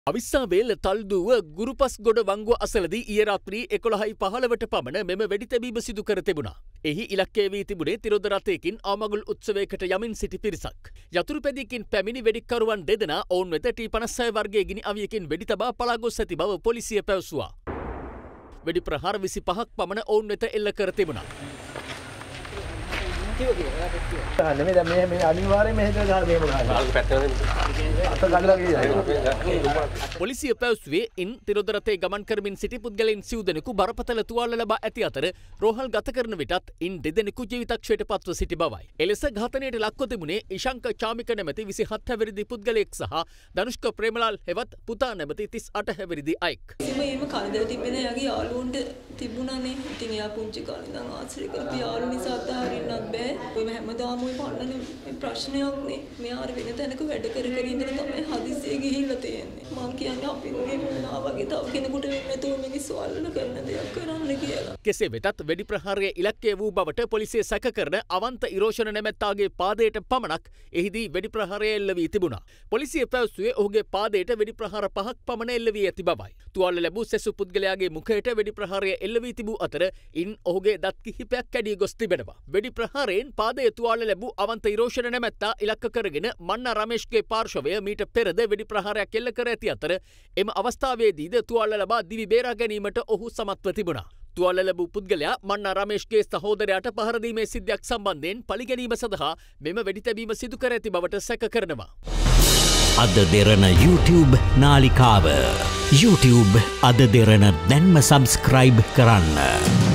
අවිස්සාවේල තල්දුව ගුරුපස්ගොඩ වංගුව අසලදී ඊයේ රාත්‍රී 11:15ට පමණ මෙම වෙඩිතැබීම සිදු කර තිබුණා. එහි ඉලක්කය වී තිබුණේ තිරොද රථයකින් ආමගුල් උත්සවයකට යමින් සිටි පිරිසක්. යතුරුපැදියකින් පැමිණි වෙඩික්කරුවන් දෙදෙනා ඔවුන් වෙත T56 වර්ගයේ ගිනි අවියකින් වෙඩි තබා පලා ගොස් ඇති බව පොලිසිය පැවසුවා. වෙඩි ප්‍රහාර 25ක් පමණ ඔවුන් වෙත එල්ල කර තිබුණා. පොලිසිය පැවසුවේ ඉන් තිරොද රථයේ ගමන් කරමින් සිටි පුද්ගලයන් සිව් දෙනෙකු බරපතල තුවාල ලබා ඇති අතර රෝහල් ගත කරන විටත් ඉන් දෙදෙනෙකු ජීවිතක්ෂයට පත්ව සිටි බවයි. එලෙස ඝාතනයට ලක්ව තිබුණේ ඉශංක චාමික නැමැති 27 හැවිරිදි පුද්ගලයෙක් සහ ධනුෂ්ක ප්‍රේමලාල් හෙවත් පුතා නැමැති 38 හැවිරිදි අයෙක්. එහෙම කලදර තිබෙන යාගේ යාළුවන්ට තිබුණානේ. ඉතින් එයා පුංචි කාලේ ඉඳන් ආශ්‍රය කරපු යාළු නිසා අතහරින්නත් බෑ. ඔය හැමදාම ඔය පන්නනේ ප්‍රශ්නයක් නේ. මෙයා අර වෙන තැනක වැඩ කර කර ඉඳලා තමයි හදිස්සියේ ගිහිල්ලා තියෙන්නේ. මං කියන්නේ අපින්ගේ මොනවා වගේ තව කෙනෙකුට වෙන්නේ නැතුව මිනිස්සු අල්ලන කරන දෙයක් කරන්න කියලා. කෙසේ වෙතත් වෙඩි ප්‍රහාරයේ ඉලක්කය වූ බවට පොලිසිය සැක කරන අවන්ත ඉරෝෂණ නැමැත්තාගේ පාදයට පමණක් එහිදී වෙඩි ප්‍රහාරය එල්ල වී තිබුණා. පොලිසිය පැවසුවේ ඔහුගේ පාදයට වෙඩි ප්‍රහාර 5ක් පමණ එල්ල වී ඇති බවයි. තුවාල ලැබූ සෙසු පුද්ගලයාගේ මුඛයට වෙඩි ප්‍රහාරය එල්ල වී තිබූ අතර ඉන් ඔහුගේ දත් කිහිපයක් කැඩී ගොස් තිබෙනවා. වෙඩි ප්‍රහාරයෙන් පාදයේ තුවාල ලැබූ අවන්ත ඉරෝෂණ නැමැත්තා ඉලක්ක කරගෙන මන්නා රමේෂ්ගේ පාර්ශවය මීට පෙරද වෙඩි ප්‍රහාරයක් එල්ල කර ඇති අතර එම අවස්ථාවේදීද තුවාල ලබා දිවි බේරා ගැනීමට ඔහු සමත්ව තිබුණා. තුවාල ලැබූ පුද්ගලයා මන්නා රමේෂ්ගේ සහෝදරයාට පහර දීමේ සිද්ධියක් සම්බන්ධයෙන් පලිගැනීම සඳහා මෙම වෙඩිතැබීම සිදු කර ඇති බවට සැක කරනවා. අද දෙරණ YouTube නාලිකාව YouTube අද දෙරණ දැන්ම සබස්ක්‍රයිබ් කරන්න.